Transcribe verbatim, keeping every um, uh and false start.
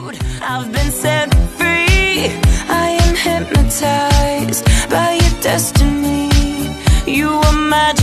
I've been set free. I am hypnotized by your destiny. You are my